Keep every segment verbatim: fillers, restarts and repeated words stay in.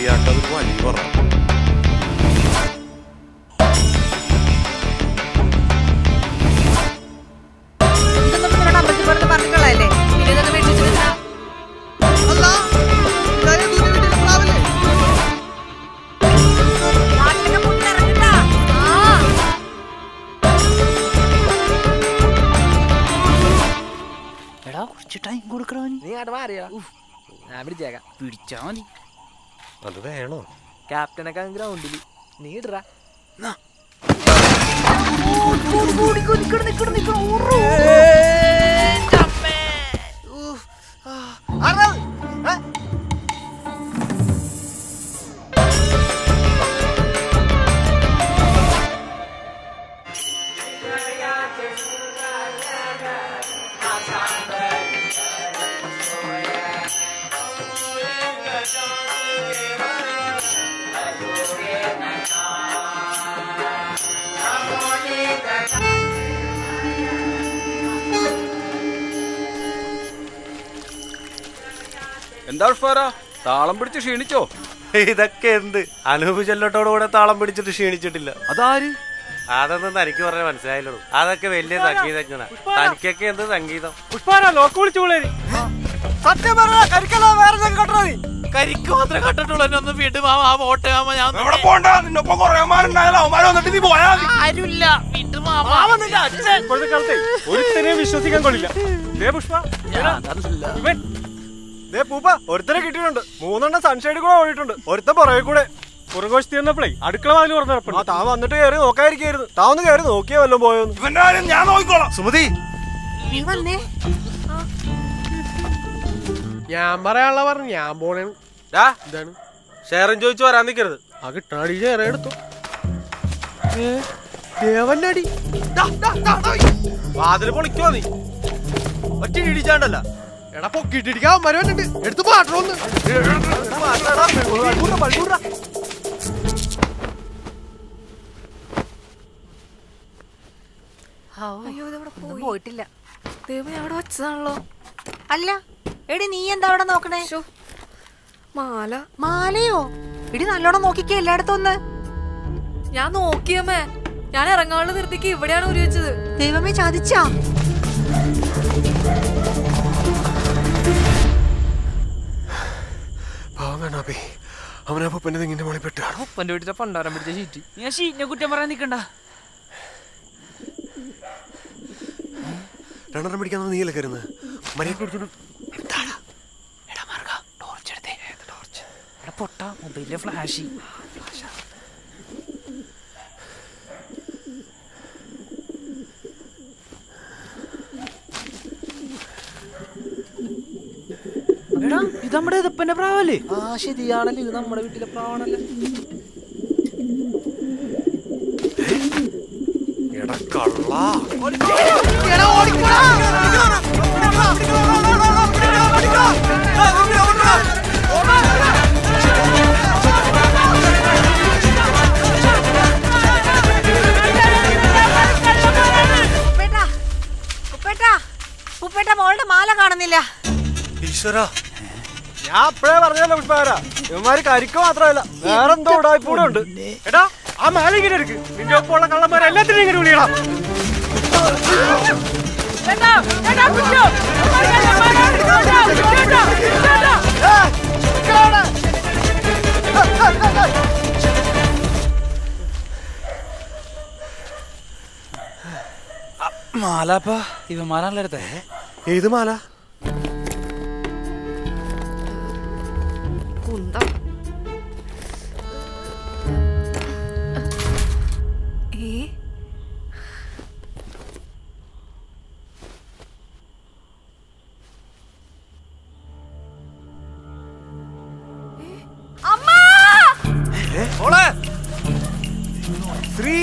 അറിയാത്ത ഒരു വഴി പറ. അത് വേണോ? ക്യാപ്റ്റനൊക്കെ ഗ്രൗണ്ടില് നീ ഇടറാ. എന്താ ഉഷ്പാരാ, താളം പിടിച്ച് ക്ഷീണിച്ചോ? ഇതൊക്കെ എന്ത്? അനൂപ് ചെല്ലട്ടോടുകൂടെ താളം പിടിച്ചിട്ട് ക്ഷീണിച്ചിട്ടില്ല. അതാര്? അതൊന്നും തനിക്ക് പറഞ്ഞ മനസ്സിലായല്ലോ. അതൊക്കെ വലിയ സംഗീതജ്ഞനാ. തനിക്കൊക്കെ എന്ത് സംഗീതം? കരിക്ക് മാത്രമേ കണ്ടിട്ടുള്ളൂ. എന്നെ ഒന്ന് വീണ്ടും ഒരുത്തരെയും വിശ്വസിക്കാൻ കൊള്ളില്ല. ഒരുത്തരെ കിട്ടിയിട്ടുണ്ട്. മൂന്നെണ്ണം സൺഷൈഡ് കൂടെ ഓടിയിട്ടുണ്ട്. ഒരുത്തൻ പുറകെ കൂടെ പുറകോശത്തി വന്നപ്പോഴേ അടുക്കള വാതിൽ തുറന്നപ്പോൾ താൻ വന്നിട്ട് കയറി നോക്കാതിരിക്കായിരുന്നു. താൻ ഒന്ന് കയറി നോക്കിയാ വല്ലതും പോയോന്ന്. ഇവന്റെ കാര്യം ഞാൻ നോക്കിക്കോളാം. സുമതി, ഞാൻ പറയാനുള്ള പറഞ്ഞു. ഞാൻ പോണേണ്. എന്താണ് ഷെയറും ചോദിച്ചു വരാൻ നിൽക്കരുത്. ആ കിട്ടണടി ഷെയർ എടുത്തു. ദേവന്നടി വാതിൽ പൊളിക്കോ നീ? ഒറ്റ ഇടിച്ചാണ്ടല്ല. എടാ പൊക്കിട്ടിരിക്കാൻ മരവന്നുണ്ട്. എടുത്ത് പാട്ടോന്ന് പോയിട്ടില്ല. ദൈവം അവിടെ വെച്ചതാണല്ലോ. അല്ല എടി, നീ എന്താ അവിടെ നോക്കണേ? മാല. മാലയോ? എടി നല്ലോണം നോക്കിക്കേ എല്ലായിടത്തും ഒന്ന്. ഞാൻ നോക്കിയമ്മേ. ഞാൻ ഇറങ്ങാനുള്ള നിർത്തിക്ക് ഇവിടെയാണ് ഊരി വെച്ചത്. ദൈവമേ, ചതിച്ചാ? അവനപ്പന്റെ തെങ്ങിന്റെ മോളിൽ പെട്ടു. ഉപ്പന്റെ വീട്ടിലെ പണ്ടാരം പിടിച്ച ഷീറ്റ്. ഞാൻ ഷീറ്റിനെ കുറ്റം പറയാൻ നിൽക്കണ്ട. രണ്ടെണ്ണം പിടിക്കാൻ നീയല്ലേ കയറുന്നത്. പൊട്ട മൊബൈലിലെ ഫ്ലാഷ്. എടാ, ഇത് നമ്മുടെ ഇതപ്പന്റെ പ്രാവല്ലേ? ആ ശരിയാണല്ലോ, ഇത് നമ്മുടെ വീട്ടിലെ പ്രാവണല്ലേ. എടാ കള്ളാ. മോളുടെ മാല കാണുന്നില്ല. ഈശ്വരാ, ഞാൻ അപ്പഴേ പറഞ്ഞല്ലോ പുഷ്പാരാ, ഇവന്മാര് കരിക്ക് മാത്രമല്ല വേറെന്തോ ഉടായ്പൂടെ ഉണ്ട്. എടാ, ആ മാല ഇങ്ങനെ എടുക്ക്. നിന്റെ ഒപ്പമുള്ള കള്ളന്മാരെ എല്ലാത്തിനും ഇങ്ങനെ വിളിയടാ. മാലാപ്പാ, ഇവന്മാരാണല്ലോ എടുത്തേ. ഏത് മാല? കുന്തം. ഏ അമ്മ, ശ്രീ,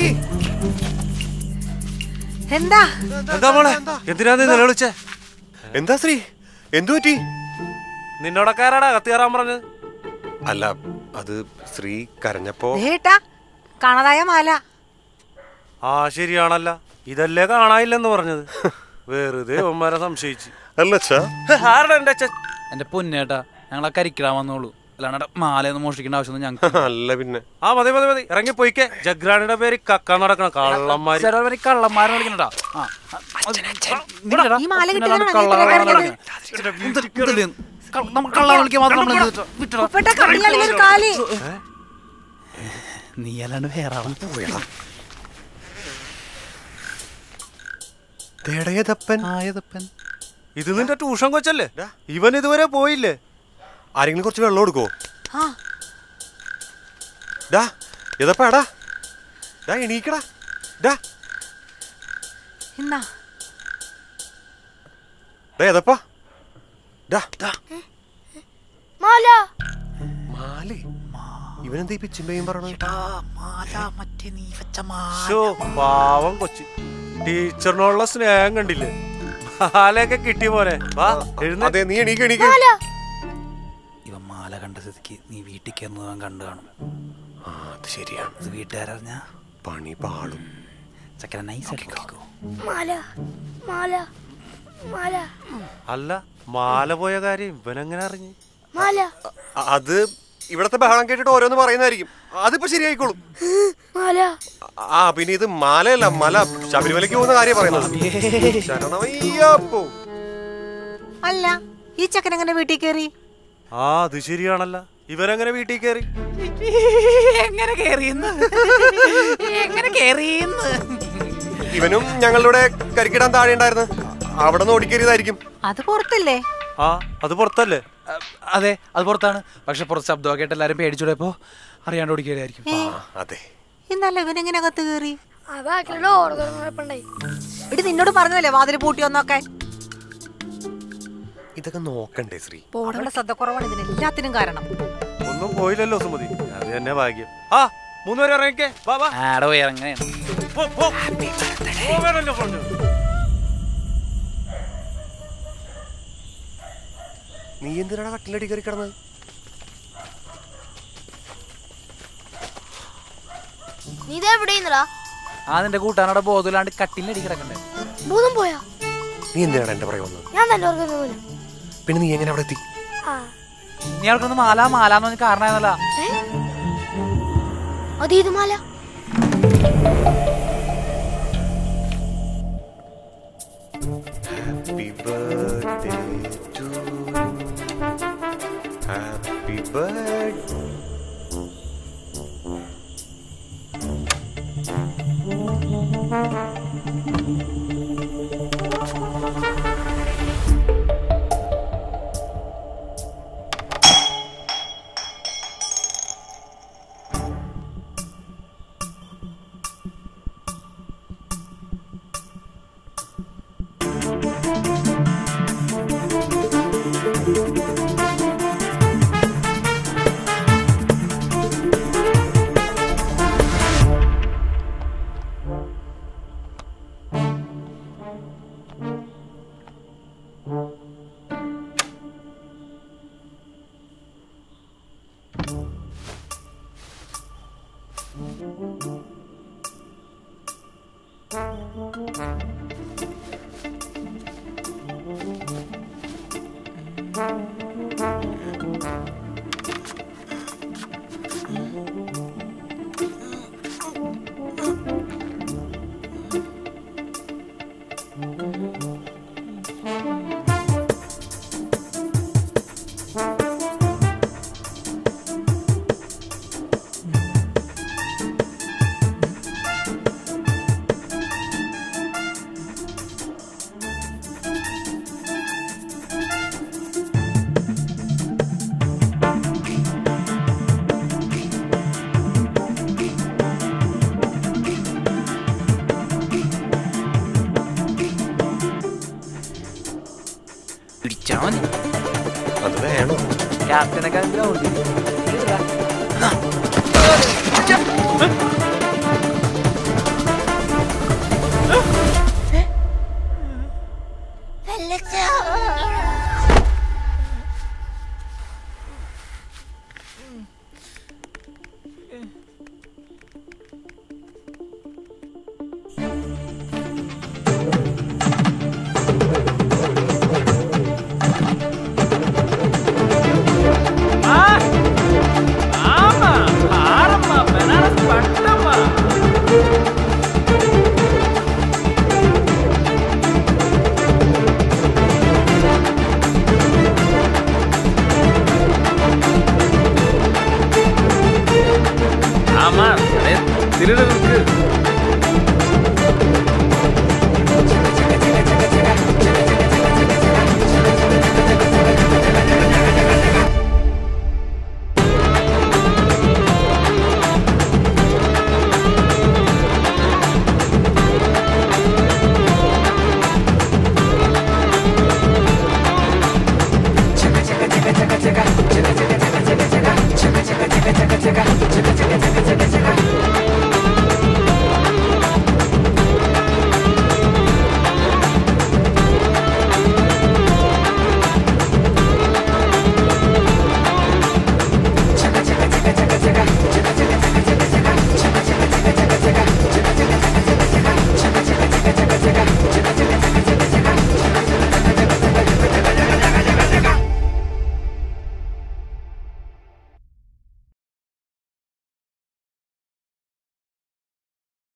എന്താ എന്താ മോളെ? എന്തിനാ നീ നിലവിളിച്ചേ? എന്താ ശ്രീ, എന്തു പറ്റി? നിന്നോടക്കാരാടാ കത്തിയാറാൻ പറഞ്ഞത്? അല്ല, അത് ശ്രീ കരഞ്ഞപ്പോ. ഏട്ടാ, കാണാതായ മാല. ആ ശരിയാണല്ല, ഇതല്ലേ കാണാനില്ലെന്ന് പറഞ്ഞത്. വെറുതെ ഒന്മാരെ സംശയിച്ച്. അല്ലച്ചാ, ആരുടെ എന്റെ അച്ഛൻ? എന്റെ പൊന്നേട്ടാ, ഞങ്ങളെ കരിക്കിടാൻ വന്നോളൂ. അല്ലാണ്ട് മാലയൊന്നും മോഷ്ടിക്കേണ്ട ആവശ്യമൊന്നും ഞങ്ങൾക്ക് അല്ല പിന്നെ. ആ മതി മതി മതി ഇറങ്ങി പോയിക്കേ. ജഗ്രാണിയുടെ പേര് കക്കാൻ നടക്കണം കള്ളന്മാര്. ചിലവര് കള്ളന്മാരെ വിളിക്കണട്ടാ. ഈ മാല കിട്ടിയതാണ് കള്ള വിളിക്കാൻ മാത്രം ഒരു കാലി. നീ അല്ലാണ്ട് വേറെ ആളാ. തേടയതപ്പൻ. ഇത് നിന്റെ ട്യൂഷൻ കൊച്ചല്ലേ? ഇവൻ ഇതുവരെ പോയില്ലേ? ആരെങ്കിലും കുറച്ച് വെള്ളം എടുക്കോ? ഡാ ഏതപ്പാടാ? ഡാ എണീക്കടാ. ഡാ എന്നാ ഡാ ഏതപ്പാ? ഡാ മാല. മാലേ? ഇവനെന്താ ഈ പിച്ചിമ്പയും പറഞ്ഞത്? പാവം കൊച്ചു. ടീച്ചറിനോടുള്ള സ്നേഹം കണ്ടില്ലേ? മാലയൊക്കെ കിട്ടിയ പോലെ. അതെ നീ എണീക്ക എണീക്ക. ഇവൻ മാല കണ്ട സ്ഥിതിക്ക് നീ വീട്ടിൽ കയറുന്നവൻ കണ്ടു കാണും. ആ അത് ശരിയാണ്. ഇത് വീട്ടുകാരറിഞ്ഞാ പണി പാളും. ചക്കര നൈസായിട്ട് അല്ല മാല പോയ കാര്യം ഇവനെങ്ങനെ അറിഞ്ഞു? അത് ഇവിടത്തെ ബഹളം കേട്ടിട്ട് ഓരോന്ന് പറയുന്നതായിരിക്കും. അതിപ്പോ ശരിയായിക്കോളും. ആ പിന്നെ ഇത് മാലയല്ല മല. ശബരിമലയ്ക്ക് പോകുന്ന കാര്യം പറയുന്നത്. അല്ല ഈ ചക്കൻ എങ്ങനെ വീട്ടിൽ കയറി? ആ അത് ശരിയാണല്ല. ഇവരെങ്ങനെ വീട്ടിൽ കയറി? എങ്ങനെ കേറിയെന്ന് എങ്ങനെ കേറിയെന്ന് ഇവനും ഞങ്ങളുടെ കരിക്കിടാൻ താഴെ ഉണ്ടായിരുന്നു. അവിടെ നിന്ന് ഓടിക്കേറിയതായിരിക്കും. അത് പുറത്തല്ലേ? ആ അത് പുറത്തല്ലേ? അതെ അത് പുറത്താണ്. പക്ഷെ പുറത്ത് ശബ്ദമൊക്കെ ആയിട്ട് എല്ലാരും പേടിച്ചൂടെപ്പോ അറിയാണ്ട് ഓടിക്കേറിയായിരിക്കും. അതെ ഇന്നല്ല ഇവനെങ്ങനെ അകത്ത് കയറി? എടി നിന്നോട് പറഞ്ഞല്ലേ വാതിൽ പൂട്ടി വന്നോക്കാൻ. ഇതൊക്കെ നോക്കണ്ടേ ശ്രീ? അവിടെ ശ്രദ്ധക്കുറവാണ് ഇതിനെല്ലാത്തിനും കാരണം. ഒന്നും പോയില്ലല്ലോ സുമതി. അത് തന്നെ ഭാഗ്യം. ആ മൂന്നുപേരെ ഇറങ്ങിക്കേ. ആടോ ഇറങ്ങ. നീ എന്തിനാണ് കട്ടിലടി കയറി കിടന്നത്? ആ നിന്റെ കൂട്ടാനോടെ ബോധമില്ലാണ്ട് കട്ടിലടി കിടക്കണ്ടേ? നീ എന്തിനാണ് എന്റെ പുറകെ വന്നത്? പിന്നെ നീ എങ്ങനെ അവിടെ എത്തി? നീ അവർക്കൊന്ന് മാല മാലാന്ന് പറഞ്ഞ കാരണമായിരുന്നല്ല. Happy birthday to Happy birthday. അത് വേണോ? ക്യാപ്റ്റനൊക്കെ ഗ്രൗണ്ടിൽ Ah! ഇതിലിടെ നിൽക്ക്. Check